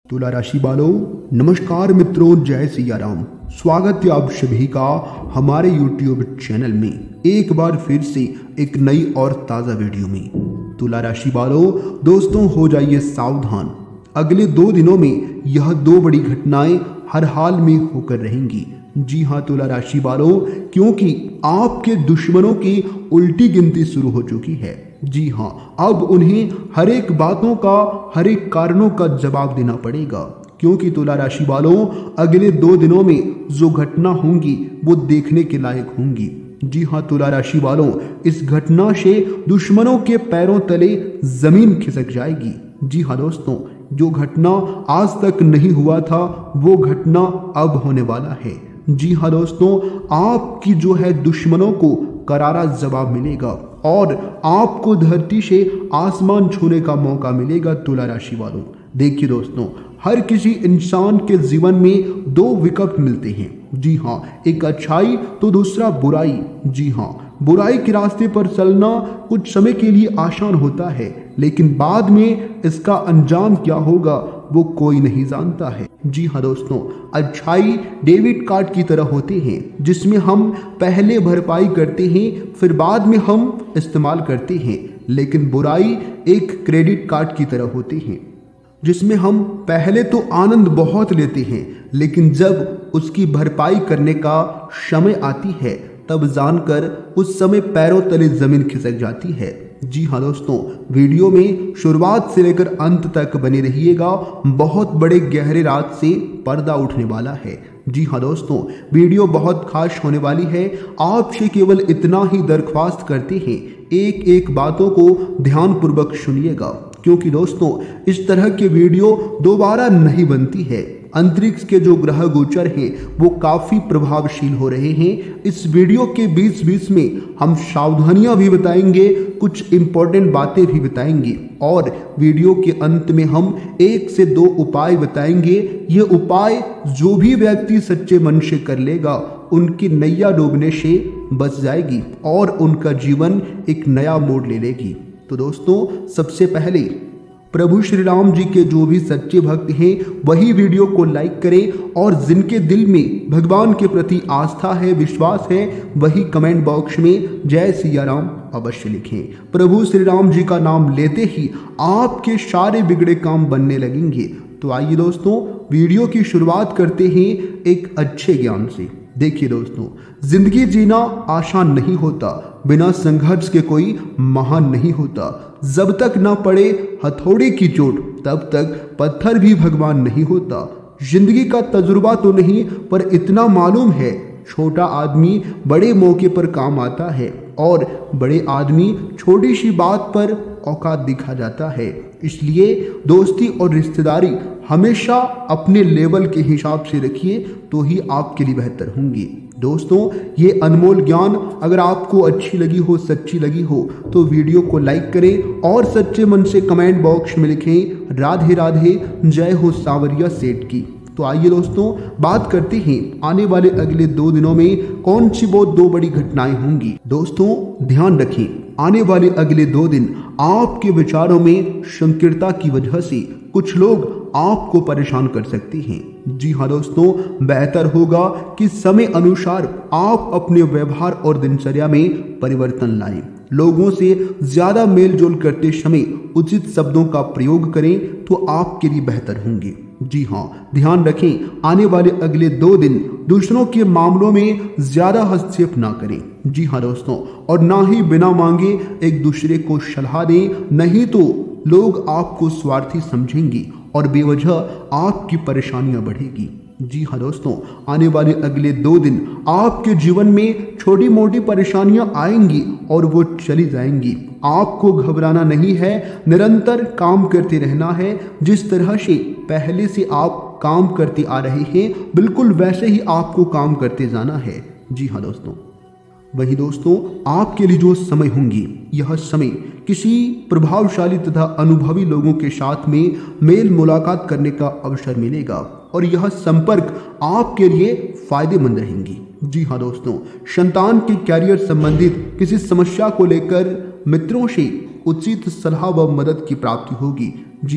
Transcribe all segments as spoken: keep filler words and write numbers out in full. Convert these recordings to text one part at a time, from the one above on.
तुला राशि वालों, नमस्कार मित्रों, जय सिया राम। स्वागत है आप सभी का हमारे यूट्यूब चैनल में एक बार फिर से एक नई और ताज़ा वीडियो में। तुला राशि वालों, दोस्तों हो जाइए सावधान। अगले दो दिनों में यह दो बड़ी घटनाएं हर हाल में होकर रहेंगी। जी हाँ तुला राशि वालों, क्योंकि आपके दुश्मनों की उल्टी गिनती शुरू हो चुकी है। जी हाँ, अब उन्हें हर एक बातों का, हर एक कारणों का जवाब देना पड़ेगा, क्योंकि तुला राशि वालों अगले दो दिनों में जो घटना होंगी वो देखने के लायक होंगी। जी हाँ तुला राशि वालों, इस घटना से दुश्मनों के पैरों तले जमीन खिसक जाएगी। जी हाँ दोस्तों, जो घटना आज तक नहीं हुआ था वो घटना अब होने वाला है। जी हाँ दोस्तों, आपकी जो है दुश्मनों को करारा जवाब मिलेगा और आपको धरती से आसमान छूने का मौका मिलेगा। तुला राशि वालों देखिए दोस्तों, हर किसी इंसान के जीवन में दो विकल्प मिलते हैं। जी हाँ, एक अच्छाई तो दूसरा बुराई। जी हाँ, बुराई के रास्ते पर चलना कुछ समय के लिए आसान होता है, लेकिन बाद में इसका अंजाम क्या होगा वो कोई नहीं जानता है। जी हाँ दोस्तों, अच्छाई डेबिट कार्ड की तरह होते हैं, जिसमें हम पहले भरपाई करते हैं फिर बाद में हम इस्तेमाल करते हैं, लेकिन बुराई एक क्रेडिट कार्ड की तरह होती है, जिसमें हम पहले तो आनंद बहुत लेते हैं, लेकिन जब उसकी भरपाई करने का समय आती है तब जानकर उस समय पैरों तले जमीन खिसक जाती है। जी हाँ दोस्तों, वीडियो में शुरुआत से लेकर अंत तक बने रहिएगा, बहुत बड़े गहरे राज से पर्दा उठने वाला है। जी हाँ दोस्तों, वीडियो बहुत खास होने वाली है। आपसे केवल इतना ही दरख्वास्त करते हैं, एक एक बातों को ध्यानपूर्वक सुनिएगा, क्योंकि दोस्तों इस तरह के वीडियो दोबारा नहीं बनती है। अंतरिक्ष के जो ग्रह गोचर हैं वो काफ़ी प्रभावशील हो रहे हैं। इस वीडियो के बीच बीच में हम सावधानियां भी बताएंगे, कुछ इंपॉर्टेंट बातें भी बताएंगे, और वीडियो के अंत में हम एक से दो उपाय बताएंगे। ये उपाय जो भी व्यक्ति सच्चे मन से कर लेगा उनकी नैया डूबने से बच जाएगी और उनका जीवन एक नया मोड़ ले लेगी। तो दोस्तों सबसे पहले प्रभु श्री राम जी के जो भी सच्चे भक्त हैं वही वीडियो को लाइक करें, और जिनके दिल में भगवान के प्रति आस्था है, विश्वास है, वही कमेंट बॉक्स में जय सिया राम अवश्य लिखें। प्रभु श्री राम जी का नाम लेते ही आपके सारे बिगड़े काम बनने लगेंगे। तो आइए दोस्तों वीडियो की शुरुआत करते हैं एक अच्छे ज्ञान से। देखिए दोस्तों, जिंदगी जीना आसान नहीं होता, बिना संघर्ष के कोई महान नहीं होता। जब तक ना पड़े हथौड़े की चोट तब तक पत्थर भी भगवान नहीं होता। जिंदगी का तजुर्बा तो नहीं, पर इतना मालूम है, छोटा आदमी बड़े मौके पर काम आता है और बड़े आदमी छोटी सी बात पर औकात दिखा जाता है। इसलिए दोस्ती और रिश्तेदारी हमेशा अपने लेवल के हिसाब से रखिए, तो ही आपके लिए बेहतर होंगी। दोस्तों ये अनमोल ज्ञान अगर आपको अच्छी लगी हो, सच्ची लगी हो, तो वीडियो को लाइक करें और सच्चे मन से कमेंट बॉक्स में लिखें राधे राधे, जय हो सावरिया सेठ की। तो आइए दोस्तों बात करते हैं आने वाले अगले दो दिनों में कौन सी वो दो बड़ी घटनाएं होंगी। दोस्तों ध्यान रखें, आने वाले अगले दो दिन आपके विचारों में संकीर्णता की वजह से कुछ लोग आपको परेशान कर सकते हैं। जी हाँ दोस्तों, बेहतर होगा कि समय अनुसार आप अपने व्यवहार और दिनचर्या में परिवर्तन लाएं। लोगों से ज्यादा मेल जोल करते समय उचित शब्दों का प्रयोग करें तो आपके लिए बेहतर होंगे। जी हाँ, ध्यान रखें, आने वाले अगले दो दिन दूसरों के मामलों में ज्यादा हस्तक्षेप ना करें। जी हाँ दोस्तों, और ना ही बिना मांगे एक दूसरे को सलाह दें, नहीं तो लोग आपको स्वार्थी समझेंगे और बेवजह आपकी परेशानियां बढ़ेगी। जी हाँ दोस्तों, आने वाले अगले दो दिन आपके जीवन में छोटी मोटी परेशानियां आएंगी और वो चली जाएंगी। आपको घबराना नहीं है, निरंतर काम करते रहना है। जिस तरह से पहले से आप काम करते आ रहे हैं, बिल्कुल वैसे ही आपको काम करते जाना है। जी हाँ दोस्तों, वही दोस्तों आपके लिए जो समय होंगी, यह समय किसी प्रभावशाली तथा अनुभवी लोगों के साथ में मेल मुलाकात करने का अवसर मिलेगा और यह संपर्क आपके लिए फायदेमंद रहेंगी। जी हाँ दोस्तों, संतान के कैरियर संबंधित किसी समस्या को लेकर मित्रों से उचित सलाह व मदद की प्राप्ति होगी। जी हाँ,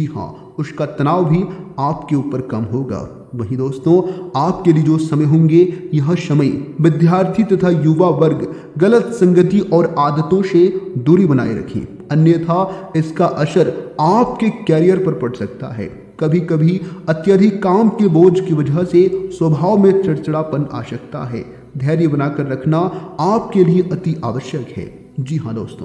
उसका तनाव भी आपके ऊपर कम होगा। वहीं दोस्तों, आपके लिए जो समय होंगे, यह समय विद्यार्थी तथा युवा वर्ग गलत संगति और आदतों से दूरी बनाए रखें, अन्यथा इसका असर आपके कैरियर पर पड़ सकता है। कभी कभी अत्यधिक काम के बोझ की वजह से स्वभाव में चिड़चिड़ापन आ सकता है। धैर्य बनाकर रखना आपके लिए अति आवश्यक है। जी हाँ दोस्तों,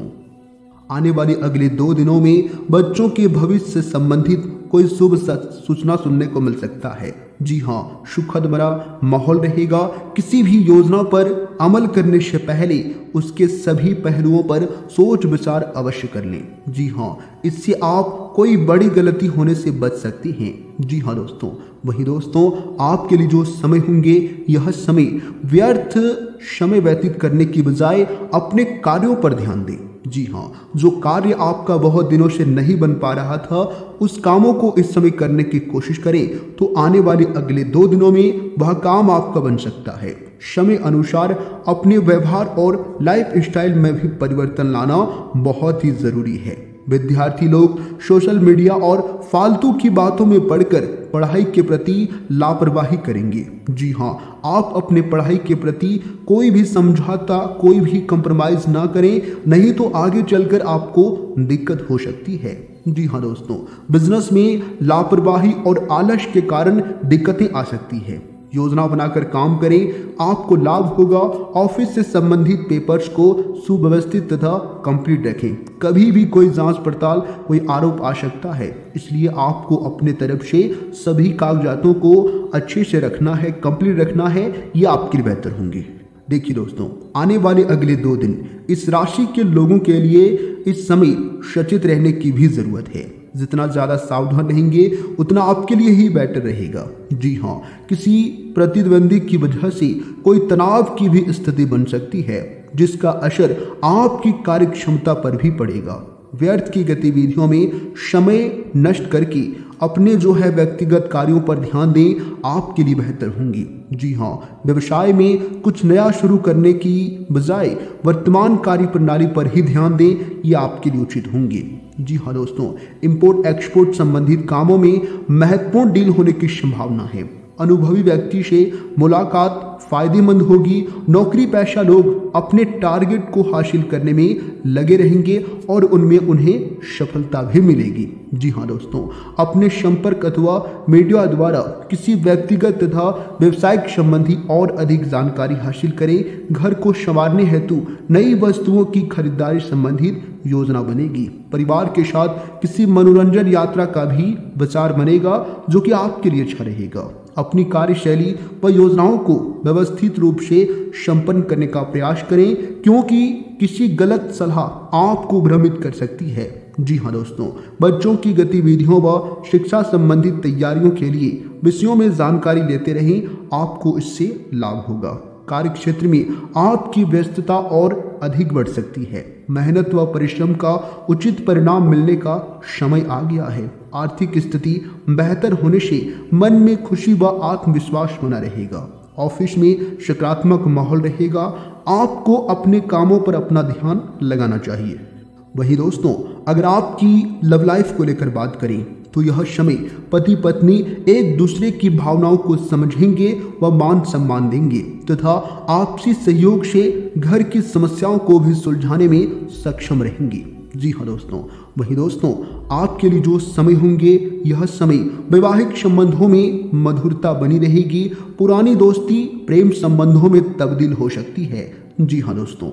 आने वाले अगले दो दिनों में बच्चों के भविष्य से संबंधित कोई शुभ सूचना सुनने को मिल सकता है। जी हाँ, सुखद भरा माहौल रहेगा। किसी भी योजना पर अमल करने से पहले उसके सभी पहलुओं पर सोच विचार अवश्य कर लें। जी हाँ, इससे आप कोई बड़ी गलती होने से बच सकती हैं। जी हाँ दोस्तों, वही दोस्तों, आपके लिए जो समय होंगे, यह समय व्यर्थ समय व्यतीत करने की बजाय अपने कार्यों पर ध्यान दें। जी हाँ, जो कार्य आपका बहुत दिनों से नहीं बन पा रहा था, उस कामों को इस समय करने की कोशिश करें तो आने वाले अगले दो दिनों में वह काम आपका बन सकता है। समय अनुसार अपने व्यवहार और लाइफ स्टाइल में भी परिवर्तन लाना बहुत ही जरूरी है। विद्यार्थी लोग सोशल मीडिया और फालतू की बातों में पढ़कर पढ़ाई के प्रति लापरवाही करेंगे। जी हाँ, आप अपने पढ़ाई के प्रति कोई भी समझौता, कोई भी कंप्रोमाइज ना करें, नहीं तो आगे चलकर आपको दिक्कत हो सकती है। जी हाँ दोस्तों, बिजनेस में लापरवाही और आलस के कारण दिक्कतें आ सकती है। योजना बनाकर काम करें, आपको लाभ होगा। ऑफिस से संबंधित पेपर्स को सुव्यवस्थित तथा कंप्लीट रखें। कभी भी कोई जांच पड़ताल, कोई आरोप आ सकता है, इसलिए आपको अपने तरफ से सभी कागजातों को अच्छे से रखना है, कंप्लीट रखना है। ये आपके लिए बेहतर होंगे। देखिए दोस्तों, आने वाले अगले दो दिन इस राशि के लोगों के लिए इस समय सचेत रहने की भी जरूरत है। जितना ज़्यादा सावधान रहेंगे उतना आपके लिए ही बेटर रहेगा। जी हाँ, किसी प्रतिद्वंदी की वजह से कोई तनाव की भी स्थिति बन सकती है, जिसका असर आपकी कार्य क्षमता पर भी पड़ेगा। व्यर्थ की गतिविधियों में समय नष्ट करके अपने जो है व्यक्तिगत कार्यों पर ध्यान दें, आपके लिए बेहतर होंगी। जी हाँ, व्यवसाय में कुछ नया शुरू करने की बजाय वर्तमान कार्य प्रणाली पर ही ध्यान दें, ये आपके लिए उचित होंगे। जी हाँ दोस्तों, इंपोर्ट एक्सपोर्ट संबंधित कामों में महत्वपूर्ण डील होने की संभावना है। अनुभवी व्यक्ति से मुलाकात फायदेमंद होगी। नौकरी पेशा लोग अपने टारगेट को हासिल करने में लगे रहेंगे और उनमें उन्हें सफलता भी मिलेगी। जी हाँ दोस्तों, अपने संपर्क अथवा मीडिया द्वारा किसी व्यक्तिगत तथा व्यवसायिक संबंधी और अधिक जानकारी हासिल करें। घर को संवारने हेतु नई वस्तुओं की खरीदारी संबंधित योजना बनेगी। परिवार के साथ किसी मनोरंजन यात्रा का भी विचार बनेगा, जो कि आपके लिए अच्छा रहेगा। अपनी कार्यशैली व योजनाओं को व्यवस्थित रूप से संपन्न करने का प्रयास करें, क्योंकि किसी गलत सलाह आपको भ्रमित कर सकती है। जी हाँ दोस्तों, बच्चों की गतिविधियों व शिक्षा संबंधित तैयारियों के लिए विषयों में जानकारी लेते रहें, आपको इससे लाभ होगा। कार्य क्षेत्र में आपकी व्यस्तता और अधिक बढ़ सकती है। मेहनत व परिश्रम का उचित परिणाम मिलने का समय आ गया है। आर्थिक स्थिति बेहतर होने से मन में खुशी व आत्मविश्वास बना रहेगा। ऑफिस में सकारात्मक माहौल रहेगा। आपको अपने कामों पर अपना ध्यान लगाना चाहिए। वही दोस्तों, अगर आपकी लव लाइफ को लेकर बात करें तो यह समय पति पत्नी एक दूसरे की भावनाओं को समझेंगे व मान सम्मान देंगे तथा आपसी सहयोग से घर की समस्याओं को भी सुलझाने में सक्षम रहेंगे। जी हाँ दोस्तों, वही दोस्तों, आपके लिए जो समय होंगे, यह समय वैवाहिक संबंधों में मधुरता बनी रहेगी। पुरानी दोस्ती प्रेम संबंधों में तब्दील हो सकती है। जी हाँ दोस्तों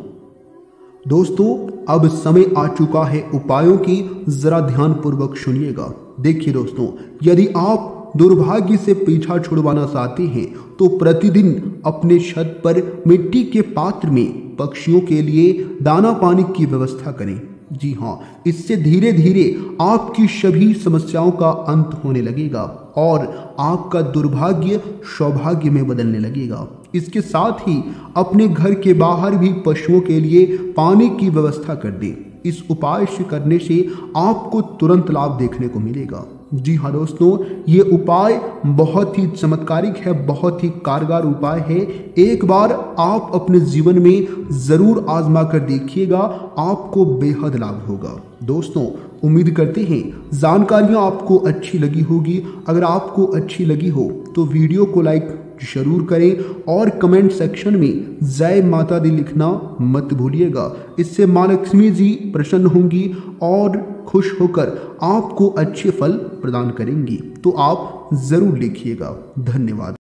दोस्तों अब समय आ चुका है उपायों की, जरा ध्यान पूर्वक सुनिएगा। देखिए दोस्तों, यदि आप दुर्भाग्य से पीछा छुड़वाना चाहते हैं तो प्रतिदिन अपने छत पर मिट्टी के पात्र में पक्षियों के लिए दाना पानी की व्यवस्था करें। जी हाँ, इससे धीरे धीरे आपकी सभी समस्याओं का अंत होने लगेगा और आपका दुर्भाग्य सौभाग्य में बदलने लगेगा। इसके साथ ही अपने घर के बाहर भी पशुओं के लिए पानी की व्यवस्था कर दें। इस उपाय से करने से आपको तुरंत लाभ देखने को मिलेगा। जी हाँ दोस्तों, ये उपाय बहुत ही चमत्कारिक है, बहुत ही कारगर उपाय है। एक बार आप अपने जीवन में ज़रूर आजमा कर देखिएगा, आपको बेहद लाभ होगा। दोस्तों, उम्मीद करते हैं जानकारियाँ आपको अच्छी लगी होगी। अगर आपको अच्छी लगी हो तो वीडियो को लाइक जरूर करें और कमेंट सेक्शन में जय माता दी लिखना मत भूलिएगा। इससे माँ लक्ष्मी जी प्रसन्न होंगी और खुश होकर आपको अच्छे फल प्रदान करेंगी। तो आप जरूर लिखिएगा। धन्यवाद।